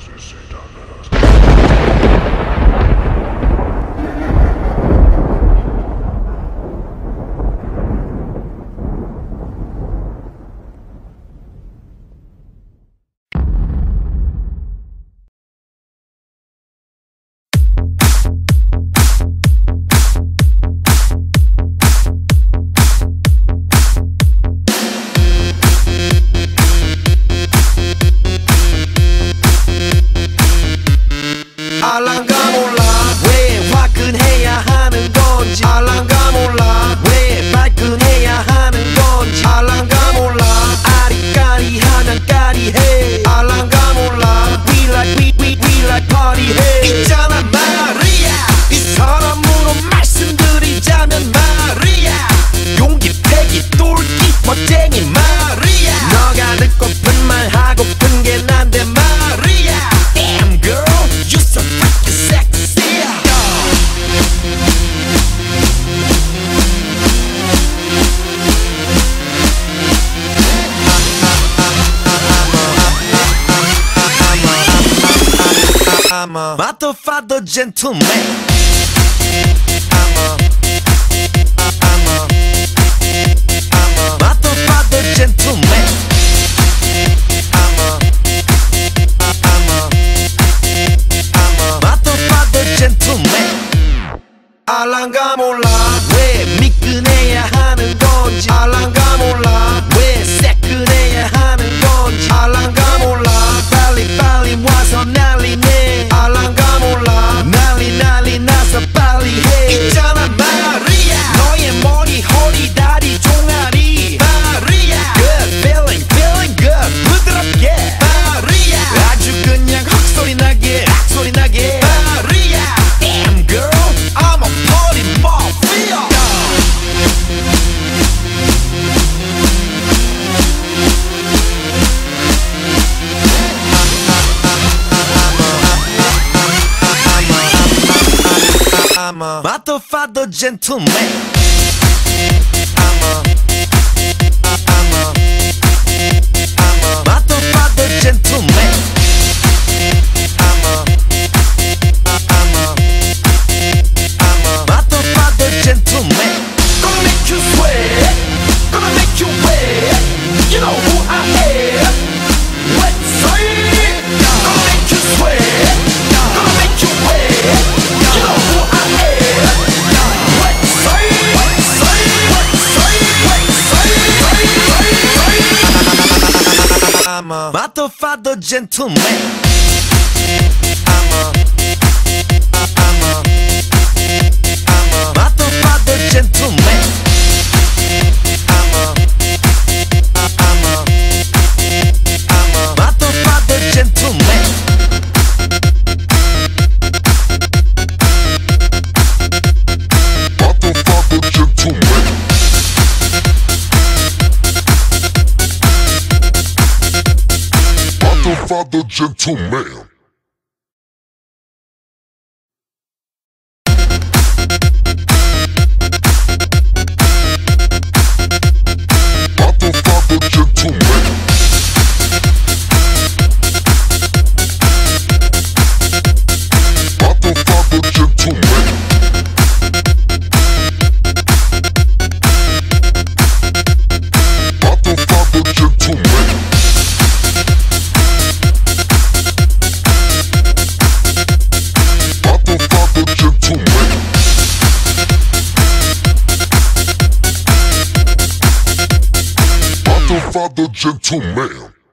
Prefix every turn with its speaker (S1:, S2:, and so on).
S1: 알랑가 몰라 왜 화끈해야 하는 건지 알랑가 몰라 왜 발끈해야 하는 건지 알랑가 몰라 아리까리하면 까리해 알랑가 몰라 We like party 해 있잖아 말이야 이 사람으로 말씀드리자면 말이야 용기 패기 똘끼 멋쟁이 말이야 너가 듣고픈 말 하고픈 게 난데 말이야 Damn girl you so freaking sexy I'm a motherfucker gentleman I'm a motherfucker gentleman I'm a motherfucker gentleman 알랑가 몰라 왜 미끈해야 하는 건지 알랑가 몰라 왜 새끈해야 하는 건지 알랑가 몰라 빨리 와서 난리네 알랑가 몰라 난리 나서 빨리 해 있잖아 말이야 너의 머리 허리 다리 종아리 말이야 Good feeling good 부드럽게 말이야 아주 그냥 헉소리 나게 악소리 나게 말이야 Damn girl I'm a party mafia I'm a motherfucker gentleman I'm a motherfucker gentleman I'm a motherfucker gentleman Gonna make you sweat Gonna make you wet You know who I am Let's say Gonna make you sweat Gonna make you wet You know who I am Let's say I'm a motherfucker gentleman I'm a motherfucker gentleman I'm a motherfucker gentleman motherfucker gentleman motherfucker gentleman Father gentleman